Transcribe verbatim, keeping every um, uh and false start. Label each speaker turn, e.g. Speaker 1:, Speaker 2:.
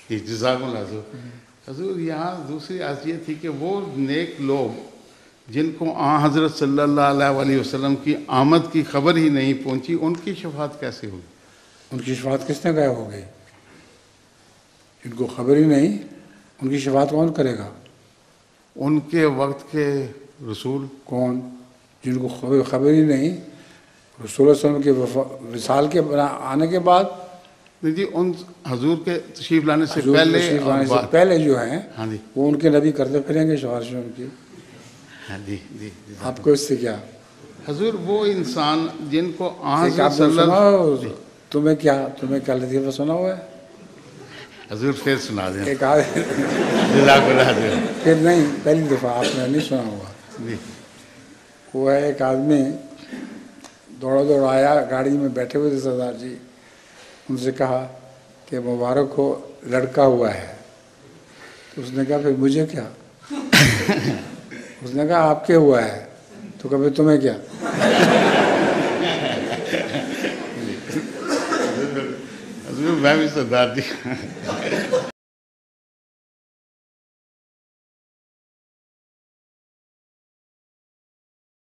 Speaker 1: جزاک اللہ حضور. حضور یہاں دوسری بات یہ تھی کہ وہ نیک لوگ جن کو آن حضرت صلی اللہ علیہ وسلم کی آمد کی خبر ہی نہیں پہنچی، ان کی شفاعت کیسے ہوگی؟
Speaker 2: ان کی شفاعت کس نے غائب ہو گئی؟ جن کو خبر ہی نہیں، ان کی شفاعت کون کرے گا؟
Speaker 1: ان کے وقت کے رسول.
Speaker 2: کون؟ جن کو خبر خبر ہی نہیں، رسول اللہ علیہ وسلم کے وصال کے آنے کے بعد.
Speaker 1: نہیں جی، ان حضور کے تشریف لانے سے
Speaker 2: حضور
Speaker 1: پہلے
Speaker 2: تشریف
Speaker 1: اور
Speaker 2: لانے سے
Speaker 1: بعد.
Speaker 2: پہلے جو ہیں
Speaker 1: ہاں جی
Speaker 2: وہ ان کے نبی کرتے پھریں گے شفاعت ان کی.
Speaker 1: ہاں جی جی.
Speaker 2: آپ کو اس سے کیا؟
Speaker 1: حضور وہ انسان جن کو آن
Speaker 2: ایک آپ
Speaker 1: حضرت
Speaker 2: نے
Speaker 1: صلی
Speaker 2: سنا
Speaker 1: اللہ.
Speaker 2: ہو، تمہیں کیا تمہیں کیا لطیفہ سنا ہوا ہے؟
Speaker 1: حضور پھر سنا دیں.
Speaker 2: ایک آدمی
Speaker 1: جزاک اللہ حضور.
Speaker 2: پھر نہیں، پہلی دفعہ آپ نے نہیں سنا ہوا.
Speaker 1: جی
Speaker 2: وہ ہے ایک آدمی دوڑا دوڑ آیا، گاڑی میں بیٹھے ہوئے تھے سردار جی. ان سے کہا کہ مبارک ہو، لڑکا ہوا ہے. تو اس نے کہا پھر مجھے کیا؟ اس نے کہا آپ کے ہوا ہے. تو کہا پھر تمہیں کیا؟
Speaker 1: حضور میں بھی سردار جی